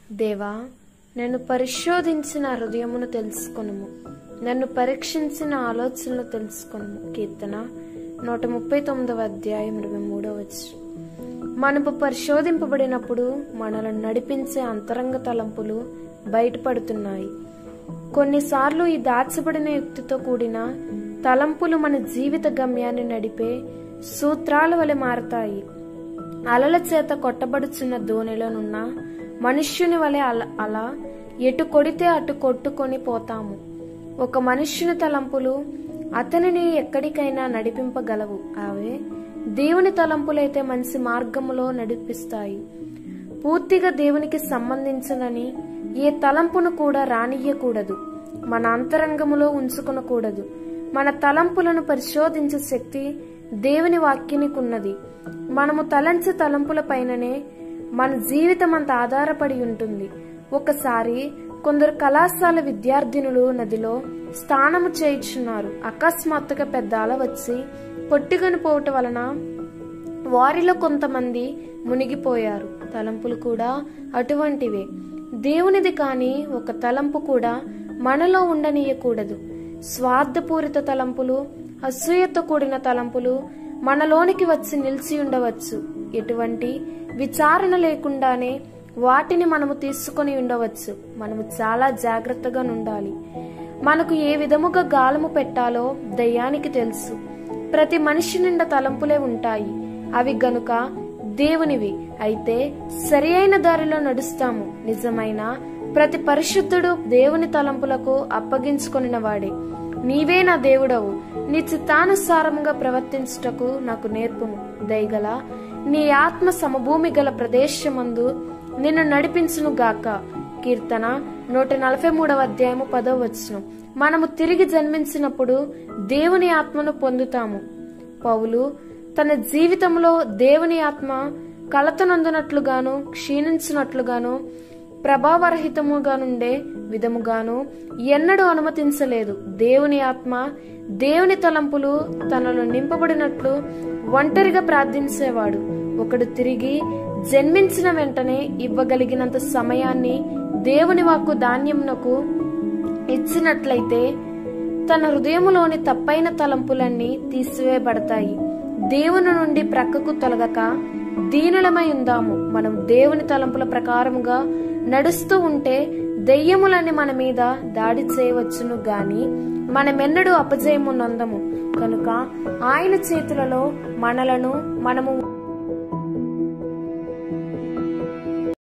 దేవా, నన్ను పరిశోధించిన హృదయమును తెలుసుకొనుము, నన్ను పరీక్షించిన ఆలోచనలు తెలుసుకొనుము. కీర్తన 139:23. మనము పరిశోధింపబడినప్పుడు మనలను నడిపించే అంతరంగ తలంపులు బయటపడుతున్నాయి. కొన్నిసార్లు ఈ దాచబడిన యుక్తితో కూడిన తలంపులు మన జీవిత గమ్యాన్ని నడిపే సూత్రాల వలె మారతాయి. అలల చేత కొట్టబడుచున్న దోణిలోనున్న మనుష్యుని వలె అలా ఎటు కొడితే అటు కొట్టుకొని పోతాము. ఒక మనుష్యుని తలంపులు అతనిని ఎక్కడికైనా నడిపింపగలవు. అవే దేవుని తలంపులైతే మంచి మార్గములో నడిపిస్తాయి. పూర్తిగా దేవునికి సంబంధించదని ఏ తలంపును కూడా రానియ్యకూడదు, మన అంతరంగములో ఉంచుకొనకూడదు. మన తలంపులను పరిశోధించే శక్తి దేవుని వాక్యానికున్నది. మనము తలంచే తలంపుల పైననే మన జీవితం అంత ఆధారపడి ఉంటుంది. ఒకసారి కొందరు కళాశాల విద్యార్థినులు నదిలో స్నానము చేయుచున్నారు. అకస్మాత్తుగా పెద్ద అల వచ్చి కొట్టుకొని పోవటం వలన వారిలో కొంతమంది మునిగిపోయారు. తలంపులు కూడా అటువంటివే. దేవునిది కాని ఒక తలంపు కూడా మనలో ఉండనీయకూడదు. స్వార్థపూరిత తలంపులు, అసూయతో కూడిన తలంపులు మనలోనికి వచ్చి నిలిచి ఉండవచ్చు. ఎటువంటి విచారణ లేకుండానే వాటిని మనము తీసుకొని ఉండవచ్చు. మనము చాలా జాగ్రత్తగా ఉండాలి. మనకు ఏ విధముగా గాలము పెట్టాలో దయ్యానికి తెలుసు. ప్రతి మనిషి నిండా తలంపులే ఉంటాయి. అవి గనుక దేవునివి అయితే సరి అయిన దారిలో నడుస్తాము. నిజమైన ప్రతి పరిశుద్ధుడు దేవుని తలంపులకు అప్పగించుకొనిన వాడే. నీవే నా దేవుడవు, నీ చిత్తానుసారముగా ప్రవర్తించుటకు నాకు నేర్పుము. దయగల నీ ఆత్మ సమభూమి గల ప్రదేశమందు నిన్ను నడిపించును గాక. కీర్తన 143:10. మనము తిరిగి జన్మించినప్పుడు దేవుని ఆత్మను పొందుతాము. పౌలు తన జీవితంలో దేవుని ఆత్మ కలతనందునట్లుగాను క్షీణించినట్లుగాను ప్రభావరహితముగా నుండే విధముగాను ఎన్నడూ అనుమతించలేదు. దేవుని ఆత్మ దేవుని తలంపులు తనలో నింపబడినట్లు ఒంటరిగా ప్రార్థించేవాడు. ఒకడు తిరిగి జన్మించిన వెంటనే ఇవ్వగలిగినంత సమయాన్ని దేవుని వాక్కు ధాన్యమునకు ఇచ్చినట్లయితే తన హృదయములోని తప్పైన తలంపులన్నీ తీసివేయబడతాయి. దేవుని నుండి ప్రక్కకు తొలగక దీనులమై ఉందాము. మనం దేవుని తలంపుల ప్రకారముగా నడుస్తూ ఉంటే దెయ్యములన్నీ మన మీద దాడి చేయవచ్చును గాని మనమెన్నడూ అపజయము నొందము. కనుక ఆయన చేతులలో మనము